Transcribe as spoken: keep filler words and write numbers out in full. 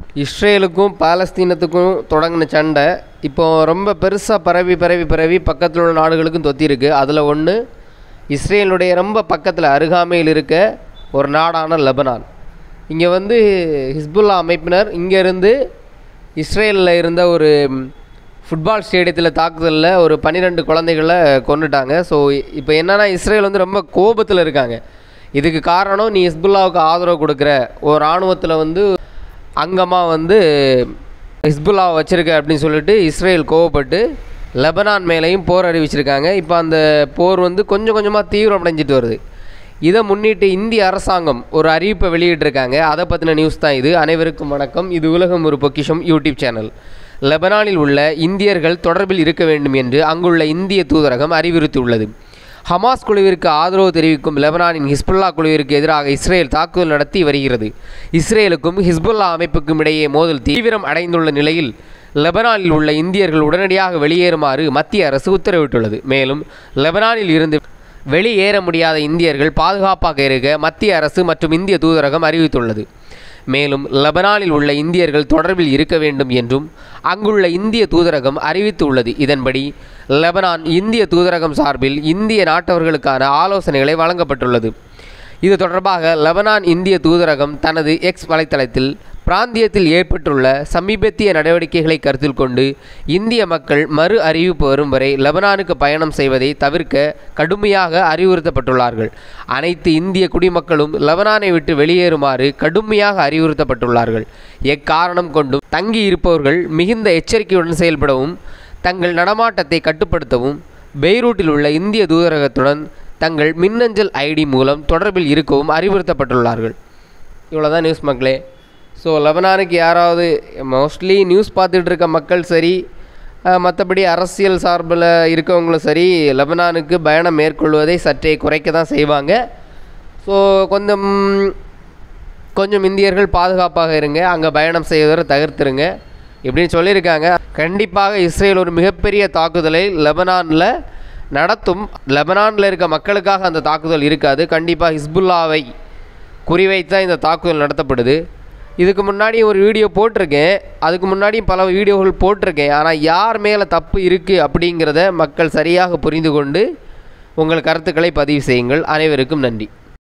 இஸ்ரேலுக்கும் பாலஸ்தீனத்துக்கும் தொடங்கின சண்டை இப்போ ரொம்ப பெருசாக பரவி பரவி பரவி பக்கத்தில் உள்ள நாடுகளுக்கும் தொத்திருக்கு. அதில் ஒன்று இஸ்ரேலுடைய ரொம்ப பக்கத்தில் அருகாமையில் இருக்க ஒரு நாடான லெபனான். இங்கே வந்து ஹிஸ்புல்லா அமைப்பினர் இங்கேருந்து இஸ்ரேலில் இருந்த ஒரு ஃபுட்பால் ஸ்டேடியத்தில் தாக்குதலில் ஒரு பன்னிரெண்டு குழந்தைகளை கொண்டுட்டாங்க. ஸோ இப்போ என்னென்னா இஸ்ரேல் வந்து ரொம்ப கோபத்தில் இருக்காங்க. இதுக்கு காரணம் நீ ஹிஸ்புல்லாவுக்கு ஆதரவு கொடுக்குற ஒரு இராணுவத்தில் வந்து அங்கமாக வந்து ஹிஸ்புல்லாவை வச்சுருக்க அப்படின்னு சொல்லிட்டு இஸ்ரேல் கோவப்பட்டு லெபனான் மேலேயும் போர் அறிவிச்சிருக்காங்க. இப்போ அந்த போர் வந்து கொஞ்சம் கொஞ்சமாக தீவிரமடைஞ்சிட்டு வருது. இதை முன்னிட்டு இந்திய அரசாங்கம் ஒரு அறிவிப்பை வெளியிட்டிருக்காங்க. அதை பற்றின நியூஸ் தான் இது. அனைவருக்கும் வணக்கம். இது உலகம் ஒரு பொக்கிஷம் யூடியூப் சேனல். லெபனானில் உள்ள இந்தியர்கள் தொடர்பில் இருக்க வேண்டும் என்று அங்குள்ள இந்திய தூதரகம் அறிவுறுத்தியுள்ளது. ஹமாஸ் குழுவிற்கு ஆதரவு தெரிவிக்கும் லெபனானின் ஹிஸ்புல்லா குழுவிற்கு எதிராக இஸ்ரேல் தாக்குதல் நடத்தி வருகிறது. இஸ்ரேலுக்கும் ஹிஸ்புல்லா அமைப்புக்கும் இடையே மோதல் தீவிரம் அடைந்துள்ள நிலையில் லெபனானில் உள்ள இந்தியர்கள் உடனடியாக வெளியேறுமாறு மத்திய அரசு உத்தரவிட்டுள்ளது. மேலும் லெபனானில் இருந்து வெளியேற முடியாத இந்தியர்கள் பாதுகாப்பாக இருக்க மத்திய அரசு மற்றும் இந்திய தூதரகம் அறிவித்துள்ளது. மேலும் லெபனானில் உள்ள இந்தியர்கள் தொடர்பில் இருக்க வேண்டும் என்றும் அங்குள்ள இந்திய தூதரகம் அறிவித்துள்ளது. இதன்படி லெபனான் இந்திய தூதரகம் சார்பில் இந்திய நாட்டவர்களுக்கான ஆலோசனைகளை வழங்கப்பட்டுள்ளது. இது தொடர்பாக லெபனான் இந்திய தூதரகம் தனது எக்ஸ் வலைத்தளத்தில் பிராந்தியத்தில் ஏற்பட்டுள்ள சமீபத்திய நடவடிக்கைகளை கருத்தில் கொண்டு இந்திய மக்கள் மறு அறிவிப்பு வரும் வரை லெபனானுக்கு பயணம் செய்வதை தவிர்க்க கடுமையாக அறிவுறுத்தப்பட்டுள்ளார்கள். அனைத்து இந்திய குடிமக்களும் லெபனானை விட்டு வெளியேறுமாறு கடுமையாக அறிவுறுத்தப்பட்டுள்ளார்கள். எக்காரணம் கொண்டும் தங்கி இருப்பவர்கள் மிகுந்த எச்சரிக்கையுடன் செயல்படவும் தங்கள் நடமாட்டத்தை கட்டுப்படுத்தவும் பெய்ரூட்டில் உள்ள இந்திய தூதரகத்துடன் தங்கள் மின்னஞ்சல் ஐடி மூலம் தொடர்பில் இருக்கவும் அறிவுறுத்தப்பட்டுள்ளார்கள். இவ்வளோதான் நியூஸ் மக்களே. ஸோ லெபனானுக்கு யாராவது மோஸ்ட்லி நியூஸ் பார்த்துட்டு இருக்க மக்கள் சரி, மற்றபடி அரசியல் சார்பில் இருக்கவங்களும் சரி, லெபனானுக்கு பயணம் மேற்கொள்வதை சற்றே குறைக்க தான் செய்வாங்க. ஸோ கொஞ்சம் கொஞ்சம் இந்தியர்கள் பாதுகாப்பாக இருங்க, அங்கே பயணம் செய்வதை தவிர்த்துருங்க இப்படின்னு சொல்லியிருக்காங்க. கண்டிப்பாக இஸ்ரேல் ஒரு மிகப்பெரிய தாக்குதலை லெபனானில் நடத்தும். லெபனானில் இருக்க மக்களுக்காக அந்த தாக்குதல் இருக்காது. கண்டிப்பாக ஹிஸ்புல்லாவை குறிவைத்தான் இந்த தாக்குதல் நடத்தப்படுது. இதுக்கு முன்னாடி ஒரு வீடியோ போட்டிருக்கேன், அதுக்கு முன்னாடியும் பல வீடியோகள் போட்டிருக்கேன். ஆனால் யார் மேலே தப்பு இருக்குது அப்படிங்கிறத மக்கள் சரியாக புரிந்து கொண்டு உங்கள் கருத்துக்களை பதிவு செய்யுங்கள். அனைவருக்கும் நன்றி.